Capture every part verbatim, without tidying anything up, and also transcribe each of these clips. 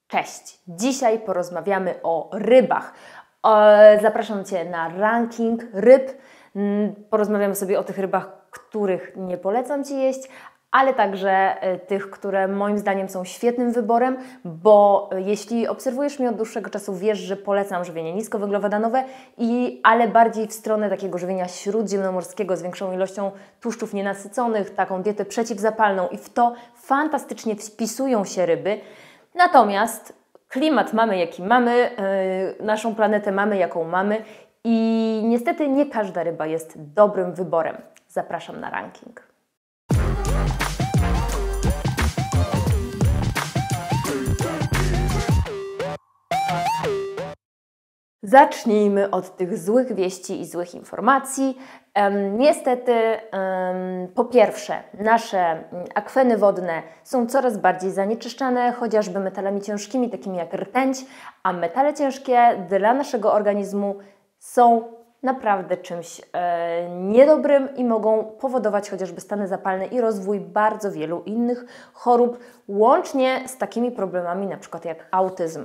Cześć! Dzisiaj porozmawiamy o rybach. Zapraszam Cię na ranking ryb. Porozmawiamy sobie o tych rybach, których nie polecam Ci jeść, ale także tych, które moim zdaniem są świetnym wyborem, bo jeśli obserwujesz mnie od dłuższego czasu, wiesz, że polecam żywienie niskowęglowodanowe, i, ale bardziej w stronę takiego żywienia śródziemnomorskiego z większą ilością tłuszczów nienasyconych, taką dietę przeciwzapalną, i w to fantastycznie wpisują się ryby. Natomiast klimat mamy jaki mamy, yy, naszą planetę mamy jaką mamy i niestety nie każda ryba jest dobrym wyborem. Zapraszam na ranking. Zacznijmy od tych złych wieści i złych informacji. Um, niestety, um, po pierwsze, nasze akweny wodne są coraz bardziej zanieczyszczane, chociażby metalami ciężkimi, takimi jak rtęć, a metale ciężkie dla naszego organizmu są naprawdę czymś e, niedobrym i mogą powodować chociażby stany zapalne i rozwój bardzo wielu innych chorób, łącznie z takimi problemami na przykład jak autyzm.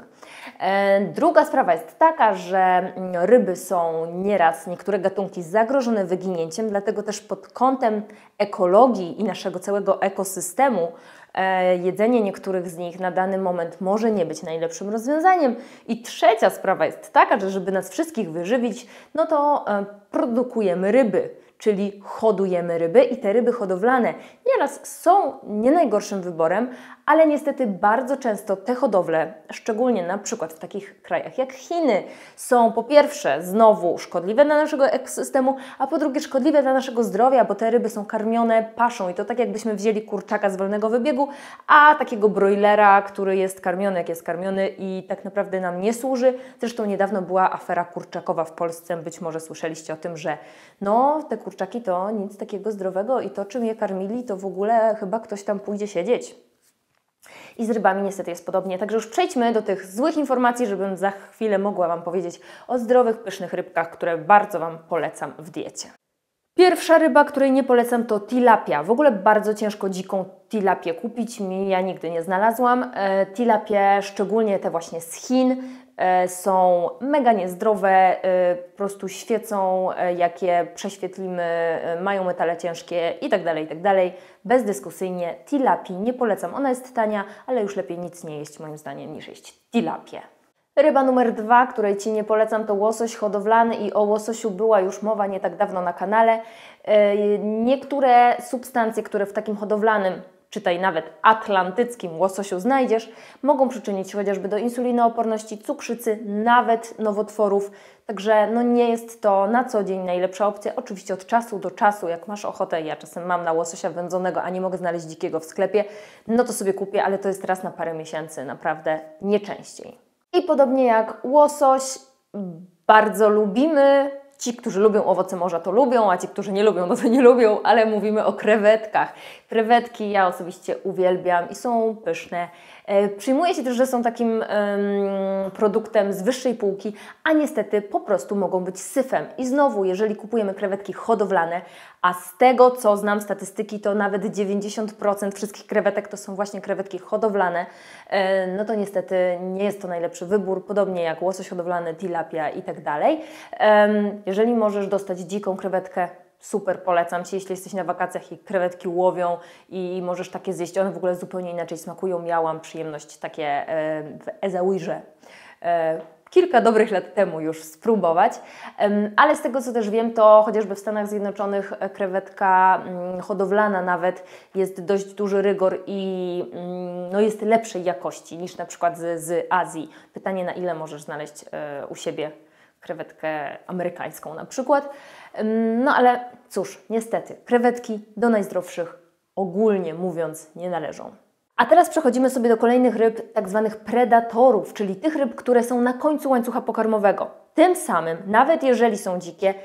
E, druga sprawa jest taka, że ryby są nieraz, niektóre gatunki, zagrożone wyginięciem, dlatego też pod kątem ekologii i naszego całego ekosystemu e, jedzenie niektórych z nich na dany moment może nie być najlepszym rozwiązaniem. I trzecia sprawa jest taka, że żeby nas wszystkich wyżywić, no to e, produkujemy ryby, czyli hodujemy ryby, i te ryby hodowlane nieraz są nie najgorszym wyborem, ale niestety bardzo często te hodowle, szczególnie na przykład w takich krajach jak Chiny, są po pierwsze znowu szkodliwe dla naszego ekosystemu, a po drugie szkodliwe dla naszego zdrowia, bo te ryby są karmione paszą i to tak jakbyśmy wzięli kurczaka z wolnego wybiegu, a takiego broilera, który jest karmiony jak jest karmiony i tak naprawdę nam nie służy. Zresztą niedawno była afera kurczakowa w Polsce, być może słyszeliście o tym, że no te kurczaki to nic takiego zdrowego i to, czym je karmili, to w ogóle chyba ktoś tam pójdzie siedzieć. I z rybami niestety jest podobnie. Także już przejdźmy do tych złych informacji, żebym za chwilę mogła Wam powiedzieć o zdrowych, pysznych rybkach, które bardzo Wam polecam w diecie. Pierwsza ryba, której nie polecam, to tilapia. W ogóle bardzo ciężko dziką tilapię kupić. Ja nigdy nie znalazłam. E, tilapie, szczególnie te właśnie z Chin, e, są mega niezdrowe, e, po prostu świecą, e, jak je prześwietlimy, e, mają metale ciężkie itd., itd. Bezdyskusyjnie tilapii nie polecam. Ona jest tania, ale już lepiej nic nie jeść moim zdaniem niż jeść tilapię. Ryba numer dwa, której Ci nie polecam, to łosoś hodowlany, i o łososiu była już mowa nie tak dawno na kanale. Niektóre substancje, które w takim hodowlanym, czytaj nawet atlantyckim łososiu znajdziesz, mogą przyczynić się chociażby do insulinooporności, cukrzycy, nawet nowotworów. Także no nie jest to na co dzień najlepsza opcja. Oczywiście od czasu do czasu, jak masz ochotę, ja czasem mam na łososia wędzonego, a nie mogę znaleźć dzikiego w sklepie, no to sobie kupię, ale to jest raz na parę miesięcy, naprawdę nie częściej. I podobnie jak łosoś, bardzo lubimy, ci, którzy lubią owoce morza, to lubią, a ci, którzy nie lubią, no to nie lubią, ale mówimy o krewetkach. Krewetki ja osobiście uwielbiam i są pyszne. E, przyjmuje się też, że są takim ym, produktem z wyższej półki, a niestety po prostu mogą być syfem. I znowu, jeżeli kupujemy krewetki hodowlane, a z tego, co znam statystyki, to nawet dziewięćdziesiąt procent wszystkich krewetek to są właśnie krewetki hodowlane, e, no to niestety nie jest to najlepszy wybór, podobnie jak łosoś hodowlany, tilapia i tak dalej. Jeżeli możesz dostać dziką krewetkę, super, polecam Ci, jeśli jesteś na wakacjach i krewetki łowią i możesz takie zjeść, one w ogóle zupełnie inaczej smakują. Miałam przyjemność takie w Essaouirze kilka dobrych lat temu już spróbować, ale z tego, co też wiem, to chociażby w Stanach Zjednoczonych krewetka hodowlana nawet jest dość duży rygor i no, jest lepszej jakości niż na przykład z, z Azji. Pytanie, na ile możesz znaleźć u siebie krewetkę amerykańską na przykład. No ale cóż, niestety, krewetki do najzdrowszych ogólnie mówiąc nie należą. A teraz przechodzimy sobie do kolejnych ryb, tak zwanych predatorów, czyli tych ryb, które są na końcu łańcucha pokarmowego. Tym samym, nawet jeżeli są dzikie,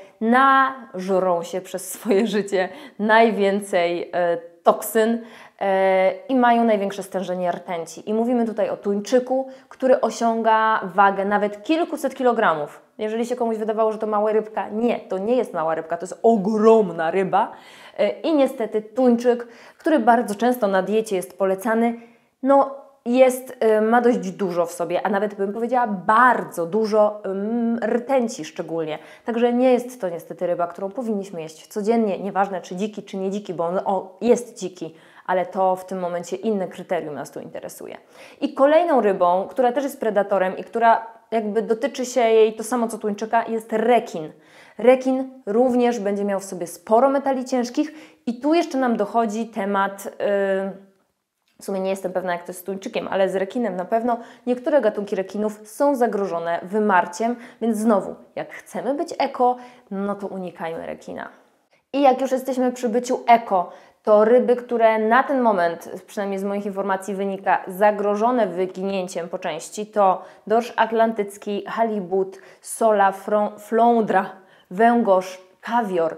nażrą się przez swoje życie najwięcej e, toksyn e, i mają największe stężenie rtęci. I mówimy tutaj o tuńczyku, który osiąga wagę nawet kilkuset kilogramów. Jeżeli się komuś wydawało, że to mała rybka, nie, to nie jest mała rybka, to jest ogromna ryba. I niestety tuńczyk, który bardzo często na diecie jest polecany, no jest, ma dość dużo w sobie, a nawet bym powiedziała bardzo dużo rtęci szczególnie. Także nie jest to niestety ryba, którą powinniśmy jeść codziennie, nieważne czy dziki, czy nie dziki, bo on o, jest dziki, ale to w tym momencie inne kryterium nas tu interesuje. I kolejną rybą, która też jest predatorem i która jakby dotyczy się jej to samo co tuńczyka, jest rekin. Rekin również będzie miał w sobie sporo metali ciężkich i tu jeszcze nam dochodzi temat... Yy, W sumie nie jestem pewna, jak to jest z tuńczykiem, ale z rekinem na pewno niektóre gatunki rekinów są zagrożone wymarciem, więc znowu, jak chcemy być eko, no to unikajmy rekina. I jak już jesteśmy przy byciu eko, to ryby, które na ten moment, przynajmniej z moich informacji wynika, zagrożone wyginięciem po części, to dorsz atlantycki, halibut, sola, flądra, węgorz, kawior.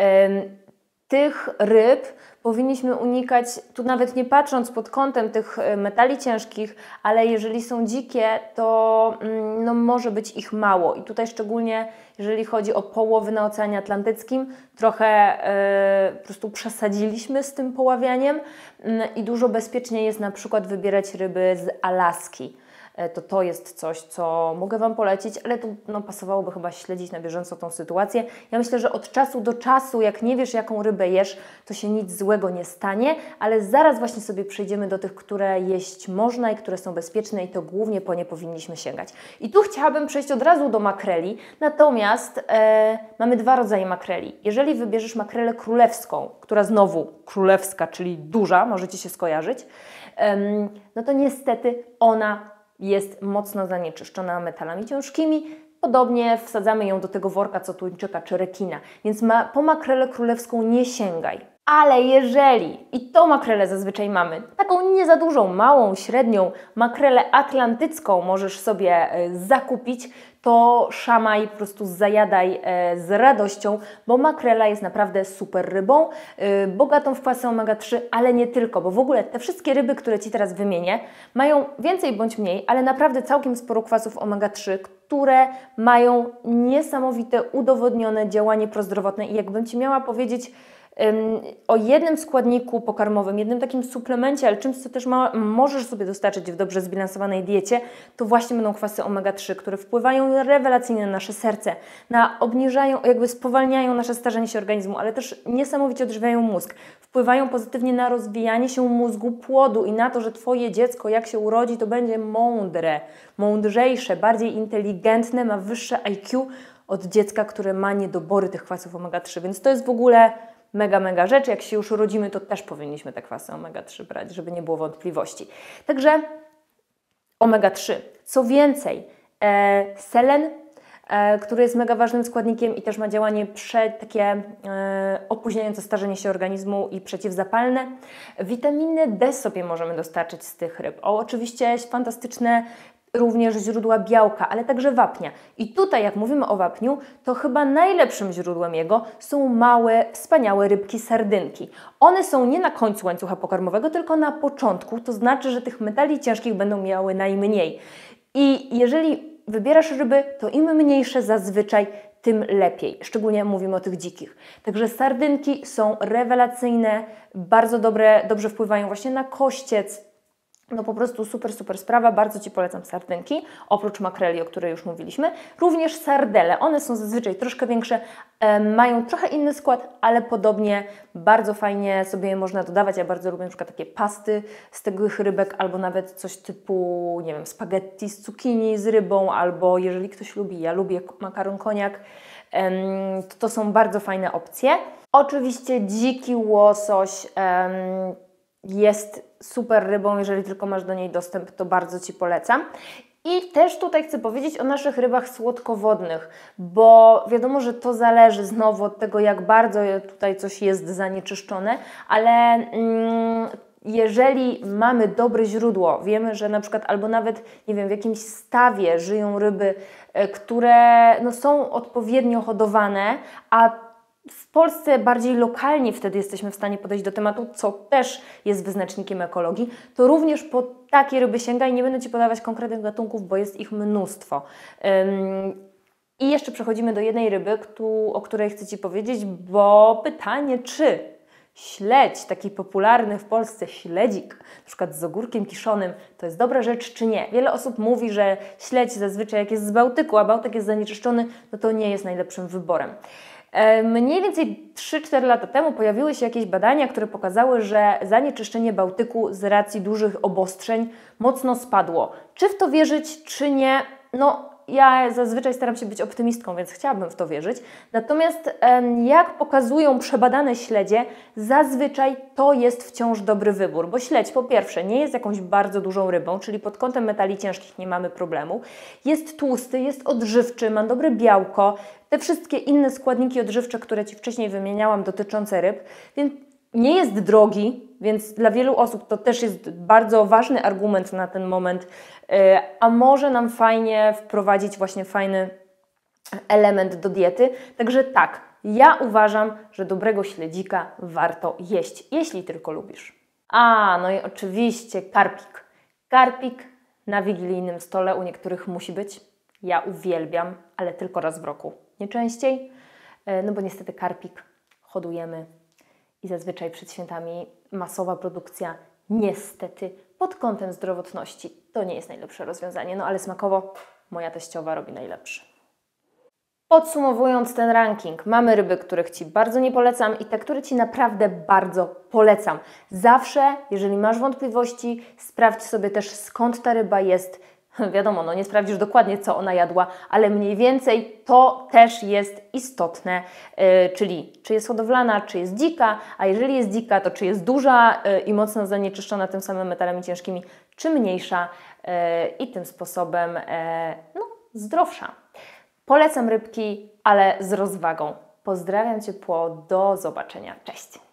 Tych ryb powinniśmy unikać, tu nawet nie patrząc pod kątem tych metali ciężkich, ale jeżeli są dzikie, to no, może być ich mało. I tutaj szczególnie, jeżeli chodzi o połowy na Oceanie Atlantyckim, trochę yy, po prostu przesadziliśmy z tym poławianiem yy, i dużo bezpieczniej jest na przykład wybierać ryby z Alaski. To to jest coś, co mogę Wam polecić, ale tu no, pasowałoby chyba śledzić na bieżąco tą sytuację. Ja myślę, że od czasu do czasu, jak nie wiesz, jaką rybę jesz, to się nic złego nie stanie, ale zaraz właśnie sobie przejdziemy do tych, które jeść można i które są bezpieczne i to głównie po nie powinniśmy sięgać. I tu chciałabym przejść od razu do makreli, natomiast e, mamy dwa rodzaje makreli. Jeżeli wybierzesz makrelę królewską, która znowu królewska, czyli duża, możecie się skojarzyć, e, no to niestety ona jest mocno zanieczyszczona metalami ciężkimi. Podobnie wsadzamy ją do tego worka co tuńczyka czy rekina, więc ma, po makrelę królewską nie sięgaj. Ale jeżeli, i tą makrelę zazwyczaj mamy, taką nie za dużą, małą, średnią makrelę atlantycką możesz sobie y, zakupić, to szamaj, po prostu zajadaj e, z radością, bo makrela jest naprawdę super rybą, y, bogatą w kwasy omega trzy, ale nie tylko, bo w ogóle te wszystkie ryby, które Ci teraz wymienię, mają więcej bądź mniej, ale naprawdę całkiem sporo kwasów omega trzy, które mają niesamowite, udowodnione działanie prozdrowotne i jakbym Ci miała powiedzieć o jednym składniku pokarmowym, jednym takim suplemencie, ale czymś, co też ma, możesz sobie dostarczyć w dobrze zbilansowanej diecie, to właśnie będą kwasy omega trzy, które wpływają rewelacyjnie na nasze serce, na obniżają, jakby spowalniają nasze starzenie się organizmu, ale też niesamowicie odżywiają mózg. Wpływają pozytywnie na rozwijanie się mózgu płodu i na to, że Twoje dziecko, jak się urodzi, to będzie mądre, mądrzejsze, bardziej inteligentne, ma wyższe I Q od dziecka, które ma niedobory tych kwasów omega trzy, więc to jest w ogóle mega, mega rzecz. Jak się już urodzimy, to też powinniśmy te kwasy omega trzy brać, żeby nie było wątpliwości. Także omega trzy. Co więcej, e, selen, e, który jest mega ważnym składnikiem i też ma działanie prze, takie e, opóźniające starzenie się organizmu i przeciwzapalne. Witaminy D sobie możemy dostarczyć z tych ryb. O, oczywiście fantastyczne również źródła białka, ale także wapnia. I tutaj, jak mówimy o wapniu, to chyba najlepszym źródłem jego są małe, wspaniałe rybki sardynki. One są nie na końcu łańcucha pokarmowego, tylko na początku, to znaczy, że tych metali ciężkich będą miały najmniej. I jeżeli wybierasz ryby, to im mniejsze zazwyczaj, tym lepiej. Szczególnie mówimy o tych dzikich. Także sardynki są rewelacyjne, bardzo dobre, dobrze wpływają właśnie na kościec. No po prostu super, super sprawa. Bardzo Ci polecam sardynki, oprócz makreli, o której już mówiliśmy. Również sardele. One są zazwyczaj troszkę większe, e, mają trochę inny skład, ale podobnie bardzo fajnie sobie je można dodawać. Ja bardzo lubię na przykład takie pasty z tych rybek, albo nawet coś typu, nie wiem, spaghetti z cukinii z rybą, albo jeżeli ktoś lubi, ja lubię makaron koniak, e, to, to są bardzo fajne opcje. Oczywiście dziki łosoś e, jest super rybą, jeżeli tylko masz do niej dostęp, to bardzo Ci polecam. I też tutaj chcę powiedzieć o naszych rybach słodkowodnych, bo wiadomo, że to zależy znowu od tego, jak bardzo tutaj coś jest zanieczyszczone, ale mm, jeżeli mamy dobre źródło, wiemy, że na przykład albo nawet, nie wiem, w jakimś stawie żyją ryby, które no, są odpowiednio hodowane, a w Polsce bardziej lokalnie wtedy jesteśmy w stanie podejść do tematu, co też jest wyznacznikiem ekologii, to również po takie ryby sięgaj. Nie będę Ci podawać konkretnych gatunków, bo jest ich mnóstwo. Ym, I jeszcze przechodzimy do jednej ryby, o której chcę Ci powiedzieć, bo pytanie, czy śledź, taki popularny w Polsce śledzik, na przykład z ogórkiem kiszonym, to jest dobra rzecz czy nie? Wiele osób mówi, że śledź zazwyczaj jak jest z Bałtyku, a Bałtyk jest zanieczyszczony, no to nie jest najlepszym wyborem. Mniej więcej trzy cztery lata temu pojawiły się jakieś badania, które pokazały, że zanieczyszczenie Bałtyku z racji dużych obostrzeń mocno spadło. Czy w to wierzyć, czy nie? No, ja zazwyczaj staram się być optymistką, więc chciałabym w to wierzyć. Natomiast jak pokazują przebadane śledzie, zazwyczaj to jest wciąż dobry wybór, bo śledź po pierwsze nie jest jakąś bardzo dużą rybą, czyli pod kątem metali ciężkich nie mamy problemu. Jest tłusty, jest odżywczy, ma dobre białko, te wszystkie inne składniki odżywcze, które Ci wcześniej wymieniałam dotyczące ryb, więc nie jest drogi, więc dla wielu osób to też jest bardzo ważny argument na ten moment, a może nam fajnie wprowadzić właśnie fajny element do diety. Także tak, ja uważam, że dobrego śledzika warto jeść, jeśli tylko lubisz. A, no i oczywiście karpik. Karpik na wigilijnym stole u niektórych musi być. Ja uwielbiam, ale tylko raz w roku, nie częściej, no bo niestety karpik hodujemy i zazwyczaj przed świętami masowa produkcja, niestety pod kątem zdrowotności to nie jest najlepsze rozwiązanie, no ale smakowo moja teściowa robi najlepszy. Podsumowując ten ranking, mamy ryby, których Ci bardzo nie polecam i te, które Ci naprawdę bardzo polecam. Zawsze, jeżeli masz wątpliwości, sprawdź sobie też skąd ta ryba jest. Wiadomo, no nie sprawdzisz dokładnie, co ona jadła, ale mniej więcej to też jest istotne, yy, czyli czy jest hodowlana, czy jest dzika, a jeżeli jest dzika, to czy jest duża yy, i mocno zanieczyszczona tym samym metalami ciężkimi, czy mniejsza yy, i tym sposobem yy, no, zdrowsza. Polecam rybki, ale z rozwagą. Pozdrawiam ciepło, do zobaczenia, cześć!